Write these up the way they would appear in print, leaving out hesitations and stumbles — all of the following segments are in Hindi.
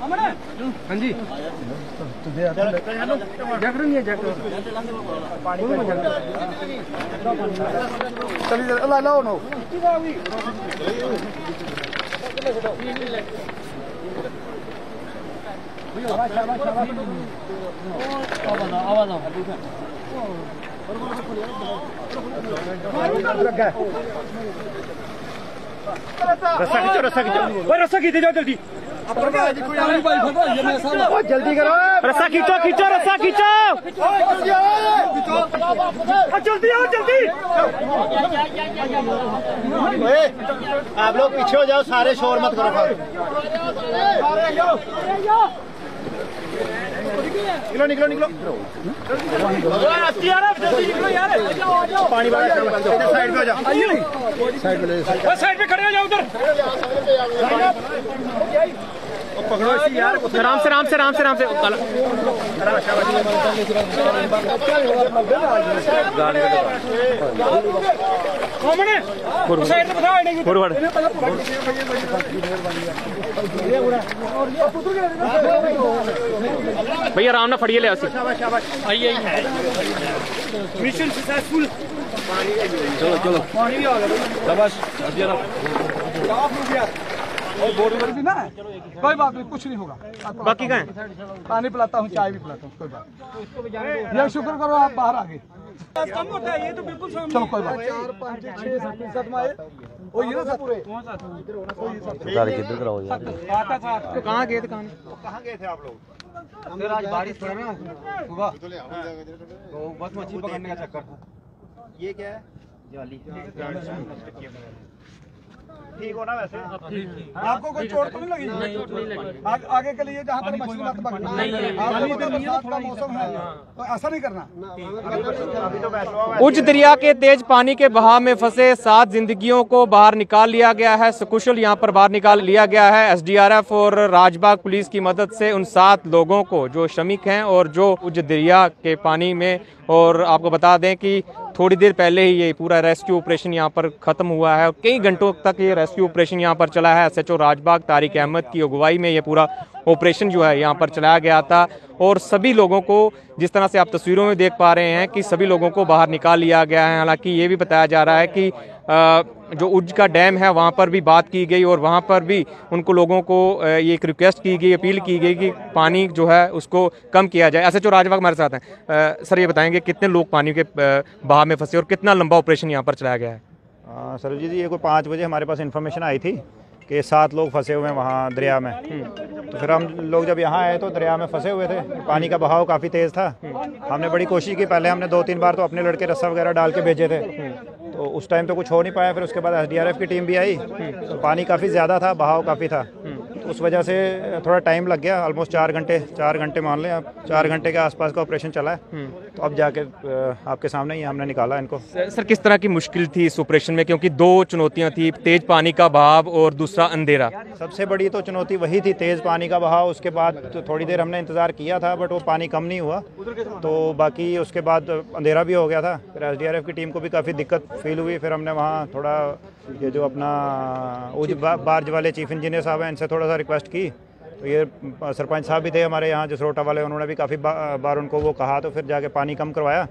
हाँ जी जैकेट नहीं है जैकेट चलिए लाओ नो रस्सा खींचे जाओ जल्दी जल्दी करो रस्सा खींचो रस्सा खींचो जल्दी आओ जल्दी आप लोग पीछे हो जाओ सारे शोर मत करो निकलो निकलो निकलो निकलो यार पानी साइड पे हो जाओ साइड पे खड़े हो जाओ उधर पकड़ो इसी यार आराम से भैया आराम ना फड़िए ले मिशन सक्सेसफुल चलो चलो पानी भी आ गया और बोर्ड ना कोई बात नहीं कुछ नहीं होगा बाकी का है पानी पिलाता हूँ चाय भी पिलाता हूँ कोई बात ये शुक्र करो आप बाहर आ गए कम होता है ये तो बिल्कुल चलो कोई बात 4 5 6 7 में वो ये ना पूरे किधर कराओ यार तो कहाँ गए थे कहाँ गए थे आप लोग फिर आज बारिश पड़ा ना सुबह तो बस मछली पकड़ने का चक्कर था ये क्या है जाली ठीक हो ना वैसे आपको कोई चोट तो नहीं लगी आगे के लिए जहाँ तक मछली मत पकड़ना बरसात का मौसम है तो ऐसा नहीं करना। उच्च दरिया के तेज पानी के बहाव में फंसे 7 जिंदगियों को बाहर निकाल लिया गया है। सकुशल यहां पर बाहर निकाल लिया गया है। एसडीआरएफ और राजबाग पुलिस की मदद से उन 7 लोगों को जो श्रमिक हैं और जो उच्च दरिया के पानी में, और आपको बता दें कि थोड़ी देर पहले ही ये पूरा रेस्क्यू ऑपरेशन यहाँ पर ख़त्म हुआ है और कई घंटों तक ये रेस्क्यू ऑपरेशन यहाँ पर चला है। एसएचओ राजबाग तारिक अहमद की अगुवाई में ये पूरा ऑपरेशन जो है यहाँ पर चलाया गया था और सभी लोगों को, जिस तरह से आप तस्वीरों में देख पा रहे हैं कि सभी लोगों को बाहर निकाल लिया गया है। हालांकि ये भी बताया जा रहा है कि जो उज्ज का डैम है वहाँ पर भी बात की गई और वहाँ पर भी उनको लोगों को ये एक रिक्वेस्ट की गई, अपील की गई कि पानी जो है उसको कम किया जाए। एसएचओ राजबाग हमारे साथ हैं। सर ये बताएंगे कितने लोग पानी के बहाव में फंसे और कितना लंबा ऑपरेशन यहाँ पर चलाया गया है? सरोजी जी, ये कोई 5 बजे हमारे पास इन्फॉर्मेशन आई थी कि 7 लोग फंसे हुए हैं वहाँ दरिया में। तो फिर हम लोग जब यहाँ आए तो दरिया में फंसे हुए थे, पानी का बहाव काफ़ी तेज़ था। हमने बड़ी कोशिश की, पहले हमने 2-3 बार तो अपने लड़के रस्सा वगैरह डाल के भेजे थे, तो उस टाइम तो कुछ हो नहीं पाया। फिर उसके बाद एसडीआरएफ की टीम भी आई, तो पानी काफ़ी ज़्यादा था, बहाव काफ़ी था, तो उस वजह से थोड़ा टाइम लग गया। ऑलमोस्ट 4 घंटे मान लें आप, 4 घंटे के आसपास का ऑपरेशन चला है। तो अब जाके आपके सामने ही हमने निकाला इनको। सर किस तरह की मुश्किल थी इस ऑपरेशन में, क्योंकि 2 चुनौतियाँ थी, तेज़ पानी का बहाव और दूसरा अंधेरा? सबसे बड़ी तो चुनौती वही थी, तेज़ पानी का बहाव। उसके बाद तो थोड़ी देर हमने इंतज़ार किया था बट वो पानी कम नहीं हुआ, तो बाकी उसके बाद अंधेरा भी हो गया था। फिर एसडीआरएफ की टीम को भी काफ़ी दिक्कत फील हुई। फिर हमने वहाँ थोड़ा ये जो अपना उज बार्ज वाले चीफ इंजीनियर साहब हैं, इनसे थोड़ा सा रिक्वेस्ट की। तो ये सरपंच साहब भी थे हमारे यहाँ जसरोटा वाले, उन्होंने भी काफ़ी बार उनको वो कहा, तो फिर जाके पानी कम करवाया।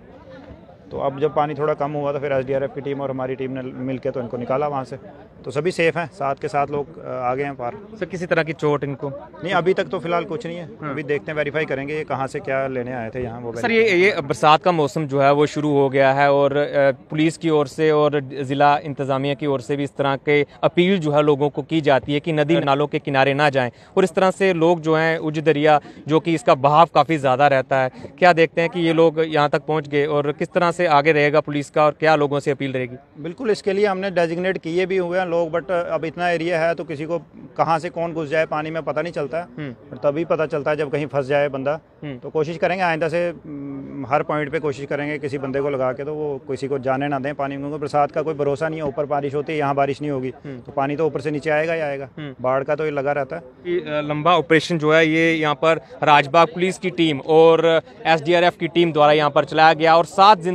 तो अब जब पानी थोड़ा कम हुआ तो फिर एसडीआरएफ की टीम और हमारी टीम ने मिलकर तो इनको निकाला वहाँ से। तो सभी सेफ हैं, 7 के 7 लोग आ गए हैं पार। सर किसी तरह की चोट इनको? नहीं, अभी तक तो फिलहाल कुछ नहीं है। अभी देखते हैं, वेरीफाई करेंगे ये कहाँ से क्या लेने आए थे यहाँ। वो सर ये बरसात का मौसम जो है वो शुरू हो गया है और पुलिस की ओर से और ज़िला इंतज़ामिया की ओर से भी इस तरह के अपील जो है लोगों को की जाती है कि नदी नालों के किनारे ना जाएं, और इस तरह से लोग जो हैं उज्ज दरिया जो कि इसका बहाव काफ़ी ज़्यादा रहता है, क्या देखते हैं कि ये लोग यहाँ तक पहुँच गए और किस तरह से आगे रहेगा पुलिस का और क्या लोगों से अपील रहेगी? बिल्कुल, इसके लिए हमने डेजिग्नेट किए भी हुए हैं लोग, बट अब इतना एरिया है तो किसी को कहाँ से कौन घुस जाए पानी में पता नहीं चलता है, तभी पता चलता है जब कहीं फंस जाए बंदा। तो कोशिश करेंगे आइंदा से हर पॉइंट पे कोशिश करेंगे किसी बंदे को लगा के तो वो किसी को जाने ना दें पानी में। बरसात का कोई भरोसा नहीं है, ऊपर बारिश होती है, यहाँ बारिश नहीं होगी तो पानी तो ऊपर से नीचे आएगा ही आएगा। बाढ़ का तो ये लगा रहता है। लंबा ऑपरेशन जो है ये यहाँ पर राजबाग पुलिस की टीम और एसडीआरएफ की टीम द्वारा यहाँ पर चलाया गया और 7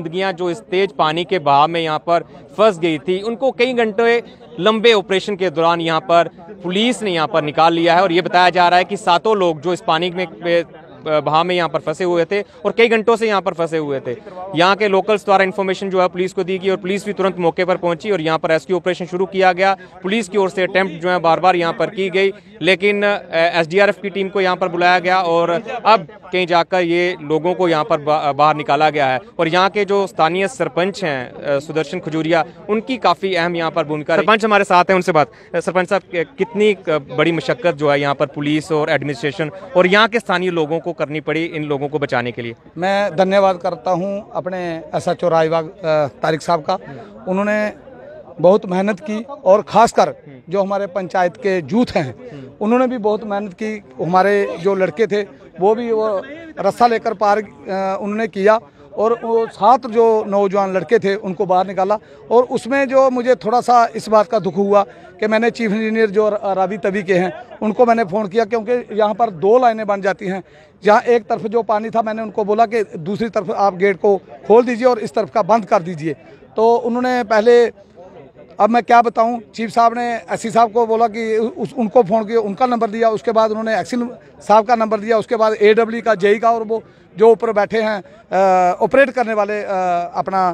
जिंदगियां जो इस तेज पानी के बहाव में यहाँ पर फंस गई थी, उनको कई घंटे लंबे ऑपरेशन के दौरान यहाँ पर पुलिस ने यहाँ पर निकाल लिया है। और ये बताया जा रहा है कि 7 लोग जो इस पानी में बहाव में यहाँ पर फंसे हुए थे और कई घंटों से यहाँ पर फंसे हुए थे, यहाँ के लोकल्स द्वारा इन्फॉर्मेशन जो है पुलिस को दी गई और पुलिस भी तुरंत मौके पर पहुंची और यहाँ पर रेस्क्यू ऑपरेशन शुरू किया गया। पुलिस की ओर से अटेम्प्ट जो है बार बार यहाँ पर की गई, लेकिन एसडीआरएफ की टीम को यहाँ पर बुलाया गया और अब कहीं जाकर ये लोगों को यहाँ पर बाहर निकाला गया है। और यहाँ के जो स्थानीय सरपंच हैं सुदर्शन खजूरिया, उनकी काफ़ी अहम यहाँ पर भूमिका। सरपंच हमारे साथ हैं, उनसे बात। सरपंच साहब, कितनी बड़ी मशक्कत जो है यहाँ पर पुलिस और एडमिनिस्ट्रेशन और यहाँ के स्थानीय लोगों को करनी पड़ी इन लोगों को बचाने के लिए? मैं धन्यवाद करता हूं अपने एसएचओ राजबाग तारिक साहब का। उन्होंने बहुत मेहनत की और खासकर जो हमारे पंचायत के यूथ हैं उन्होंने भी बहुत मेहनत की। हमारे जो लड़के थे वो भी रस्सा लेकर पार उन्होंने किया और वो 7 जो नौजवान लड़के थे उनको बाहर निकाला। और उसमें जो मुझे थोड़ा सा इस बात का दुख हुआ कि मैंने चीफ इंजीनियर जो रावी तवी के हैं उनको मैंने फ़ोन किया, क्योंकि यहाँ पर 2 लाइनें बन जाती हैं। जहाँ एक तरफ जो पानी था मैंने उनको बोला कि दूसरी तरफ आप गेट को खोल दीजिए और इस तरफ का बंद कर दीजिए। तो उन्होंने पहले, अब मैं क्या बताऊं, चीफ साहब ने एससी साहब को बोला कि उनको फ़ोन किया, उनका नंबर दिया, उसके बाद उन्होंने एक्सिल साहब का नंबर दिया, उसके बाद AW का, JE का, और वो जो ऊपर बैठे हैं ऑपरेट करने वाले अपना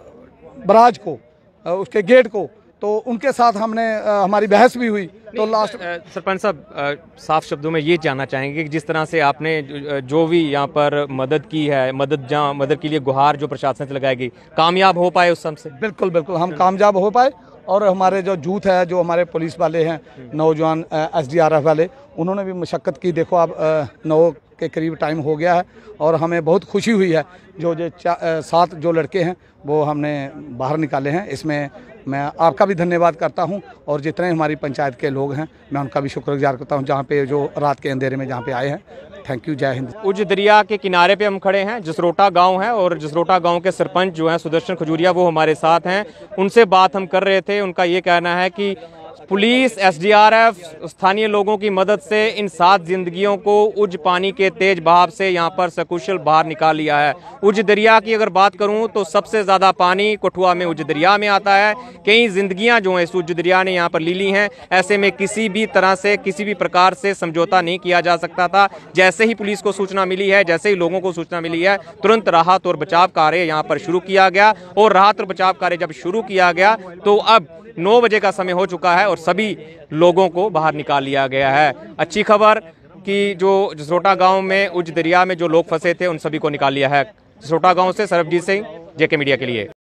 बराज को, उसके गेट को, तो उनके साथ हमने हमारी बहस भी हुई। तो लास्ट सरपंच साहब, साफ शब्दों में ये जानना चाहेंगे कि जिस तरह से आपने जो भी यहाँ पर मदद की है, मदद के लिए गुहार जो प्रशासन से लगाई गई, कामयाब हो पाए उस समय से? बिल्कुल बिल्कुल हम कामयाब हो पाए। और हमारे जो यूथ है, जो हमारे पुलिस वाले हैं, नौजवान SDRF वाले, उन्होंने भी मशक्क़त की। देखो अब 9 के करीब टाइम हो गया है और हमें बहुत खुशी हुई है। जो 7 जो लड़के हैं वो हमने बाहर निकाले हैं। इसमें मैं आपका भी धन्यवाद करता हूं और जितने हमारी पंचायत के लोग हैं मैं उनका भी शुक्रगुजार करता हूं, जहां पे जो रात के अंधेरे में जहां पे आए हैं। थैंक यू, जय हिंद। उज दरिया के किनारे पे हम खड़े हैं, जसरोटा गांव है और जसरोटा गांव के सरपंच जो हैं सुदर्शन खजूरिया, वो हमारे साथ हैं। उनसे बात हम कर रहे थे। उनका ये कहना है कि पुलिस, SDRF, स्थानीय लोगों की मदद से इन 7 जिंदगियों को उज पानी के तेज बहाव से यहाँ पर सकुशल बाहर निकाल लिया है। उज दरिया की अगर बात करूँ तो सबसे ज़्यादा पानी कठुआ में उज दरिया में आता है। कई जिंदगियाँ जो हैं इस उज दरिया ने यहाँ पर ले ली हैं। ऐसे में किसी भी तरह से, किसी भी प्रकार से समझौता नहीं किया जा सकता था। जैसे ही पुलिस को सूचना मिली है, जैसे ही लोगों को सूचना मिली है, तुरंत राहत और बचाव कार्य यहाँ पर शुरू किया गया। और राहत और बचाव कार्य जब शुरू किया गया तो अब 9 बजे का समय हो चुका है और सभी लोगों को बाहर निकाल लिया गया है। अच्छी खबर कि जो जसरोटा गांव में उज दरिया में जो लोग फंसे थे उन सभी को निकाल लिया है। जसरोटा गांव से सरबजीत सिंह, JK मीडिया के लिए।